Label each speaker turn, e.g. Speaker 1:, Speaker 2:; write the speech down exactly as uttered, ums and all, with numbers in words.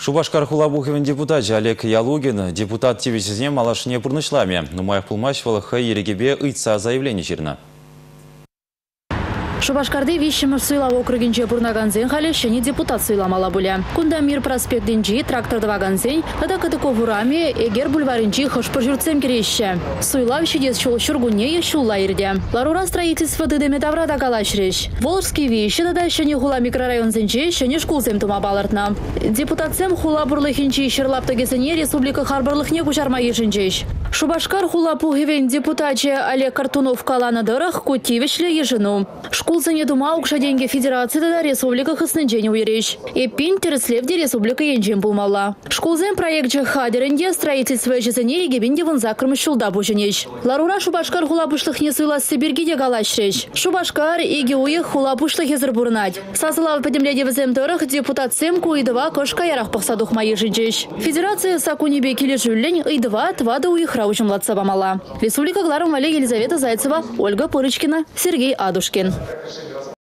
Speaker 1: Шубашкар хулабуховен депутат Олег Ялугин депутат тивисизне малашне пурнышлами. Нумаев пулмачвала хай ерегебе ыйтса заявление черна.
Speaker 2: Шубашкарды вещим суйлав округинче бурнаганзен халещени депутат суйламала буля. Кунда Мир проспектинчи тракторды ваганзен, ада катыков-урами эгер бульваринчи хошпыр жүртсем керещі. Суйлав щедес шул шургуне ещулла ирде. Ларура строительство дыдеме таврада калашреш. Волжский вещи дада щени хула микрорайонзенче щени шкулзем тума балартна. Депутатсем хула бурлыхинчи шерлаптагесене республика харбарлыхне кучарма ешінчеш. Шубашкар хула пугивен депутаче Олег Картунов калана дырах кутивишле ежину. Шкулзене дума укша деньги федерации да республика хыснынчене уереш. И пин тереслевде республика енчен пулмалла. Шкулзен проект хадеренде строительство ежезене регебенде вон закрым шулда буженеш. Ларура Шубашкар хула пушлыхне суйлас Сибиргиде галашреш. Шубашкар иги уех хула пушлых езер бурнать. Сазылав подемледе везем дырах депутат семку и два кошка ярах пахсадух маежинчеш. Федерация сакунебе киле жюллень и два твада уех раучим ладсабамала. Республика Гларум Вале Елизавета Зайцева, Ольга Пырочкина, Сергей Адушкин.